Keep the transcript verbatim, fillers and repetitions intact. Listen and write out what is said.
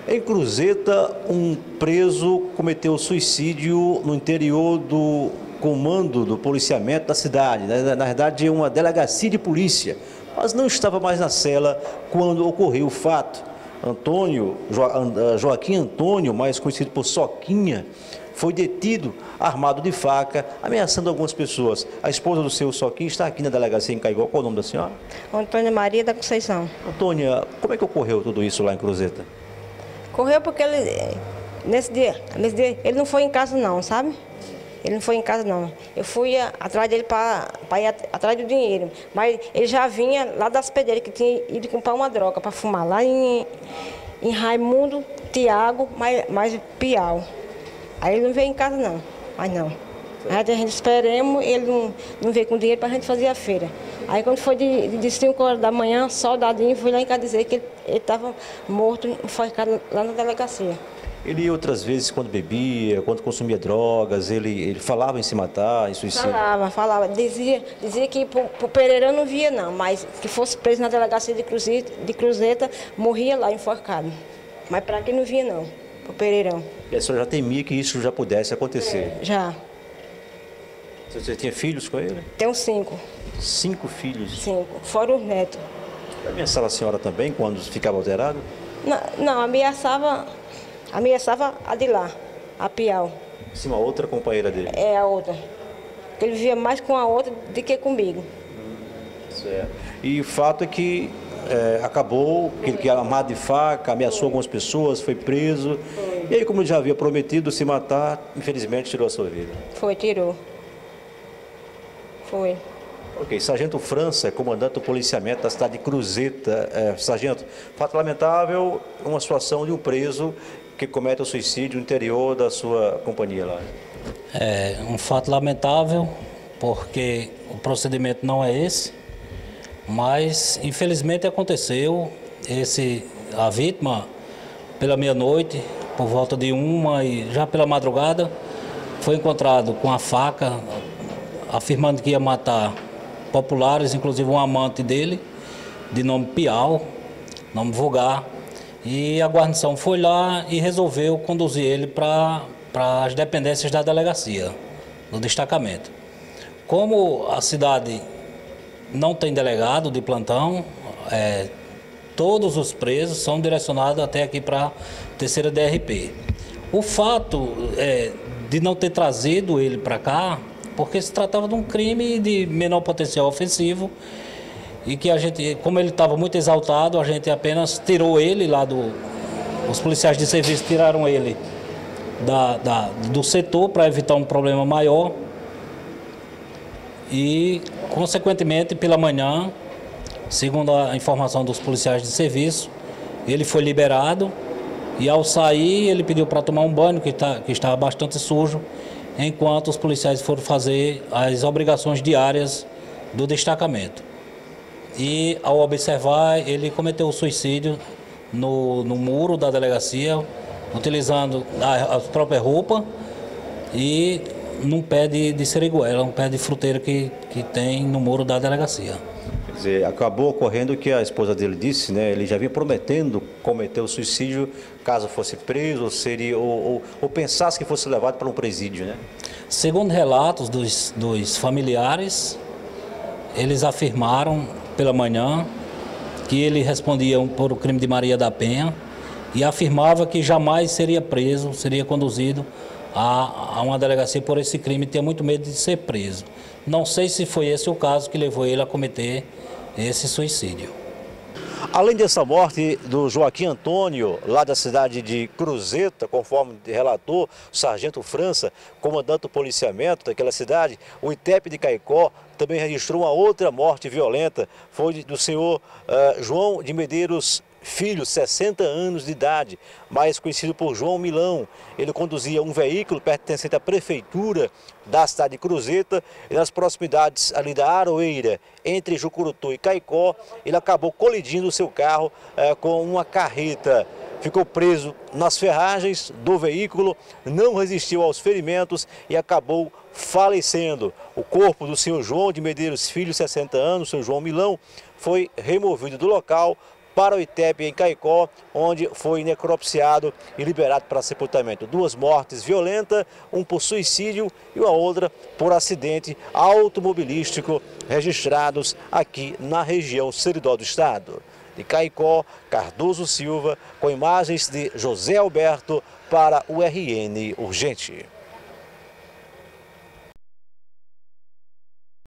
Em Cruzeta, um preso cometeu suicídio no interior do comando do policiamento da cidade. Na verdade, uma delegacia de polícia, mas não estava mais na cela quando ocorreu o fato. Antônio, Joaquim Antônio, mais conhecido por Soquinha, foi detido armado de faca, ameaçando algumas pessoas. A esposa do seu Soquinha está aqui na delegacia em Caicó. Qual o nome da senhora? Antônia Maria da Conceição. Antônia, como é que ocorreu tudo isso lá em Cruzeta? Correu porque ele, nesse dia, nesse dia, ele não foi em casa não, sabe? Ele não foi em casa não. Eu fui a, atrás dele para ir a, atrás do dinheiro. Mas ele já vinha lá das pedreiras, que tinha ido comprar uma droga para fumar, lá em, em Raimundo, Tiago, mais, mais Piau. Aí ele não veio em casa não, mas não. Aí a gente esperamos, ele não, não veio com dinheiro para a gente fazer a feira. Aí quando foi de, de cinco horas da manhã, soldadinho foi lá em casa dizer que ele estava morto, enforcado lá na delegacia. Ele outras vezes, quando bebia, quando consumia drogas, ele, ele falava em se matar, em suicídio? Falava, falava. Dizia, dizia que para o Pereirão não via não, mas que fosse preso na delegacia de Cruzeta, de Cruzeta morria lá enforcado. Mas para aqui não via não, para o Pereirão. E a senhora já temia que isso já pudesse acontecer? É, já. Você tinha filhos com ele? Tenho cinco. Cinco filhos? Cinco, fora os netos. Ameaçava a senhora também quando ficava alterado? Não, não ameaçava, ameaçava a de lá, a Piau. Sim, uma outra companheira dele? É, a outra. Ele vivia mais com a outra do que comigo. Hum, certo. E o fato é que é, acabou, que ele que era armado de faca, ameaçou algumas pessoas, foi preso. Foi. E aí, como ele já havia prometido se matar, infelizmente tirou a sua vida. Foi, tirou. Foi. Ok, Sargento França, comandante do policiamento da cidade de Cruzeta. É, sargento, fato lamentável, uma situação de um preso que comete o suicídio no interior da sua companhia lá. É um fato lamentável, porque o procedimento não é esse, mas infelizmente aconteceu. Esse, a vítima, pela meia-noite, por volta de uma e já pela madrugada, foi encontrado com a faca, afirmando que ia matar populares, inclusive um amante dele, de nome Piau, nome vulgar, e a guarnição foi lá e resolveu conduzir ele para as dependências da delegacia, do destacamento. Como a cidade não tem delegado de plantão, é, todos os presos são direcionados até aqui para a terceira D R P. O fato é, de não ter trazido ele para cá, porque se tratava de um crime de menor potencial ofensivo e que a gente, como ele estava muito exaltado, a gente apenas tirou ele lá do... Os policiais de serviço tiraram ele da, da, do setor para evitar um problema maior e, consequentemente, pela manhã, segundo a informação dos policiais de serviço, ele foi liberado e, ao sair, ele pediu para tomar um banho, que, tá, que estava bastante sujo, enquanto os policiais foram fazer as obrigações diárias do destacamento. E, ao observar, ele cometeu o suicídio no, no muro da delegacia, utilizando a, a própria roupa e num pé de, de seriguela, um pé de fruteira que, que tem no muro da delegacia. Quer dizer, acabou ocorrendo o que a esposa dele disse, né? Ele já vinha prometendo cometer o suicídio caso fosse preso, ou, seria, ou, ou, ou pensasse que fosse levado para um presídio, né? Segundo relatos dos, dos familiares, eles afirmaram pela manhã que ele respondia por o crime de Maria da Penha e afirmava que jamais seria preso, seria conduzido a, a uma delegacia por esse crime, tinha muito medo de ser preso. Não sei se foi esse o caso que levou ele a cometer esse suicídio. Além dessa morte do Joaquim Antônio, lá da cidade de Cruzeta, conforme relatou o Sargento França, comandante do policiamento daquela cidade, o I T E P de Caicó também registrou uma outra morte violenta, foi do senhor uh, João de Medeiros Filho, sessenta anos de idade, mais conhecido por João Milão. Ele conduzia um veículo pertencente à prefeitura da cidade de Cruzeta e nas proximidades ali da Aroeira, entre Jucurutu e Caicó, ele acabou colidindo o seu carro eh, com uma carreta. Ficou preso nas ferragens do veículo, não resistiu aos ferimentos e acabou falecendo. O corpo do senhor João de Medeiros Filho, sessenta anos, o senhor João Milão, foi removido do local para o I T E P em Caicó, onde foi necropsiado e liberado para sepultamento. Duas mortes violentas, um por suicídio e a outra por acidente automobilístico, registrados aqui na região seridó do estado. De Caicó, Cardoso Silva, com imagens de José Alberto para o R N Urgente.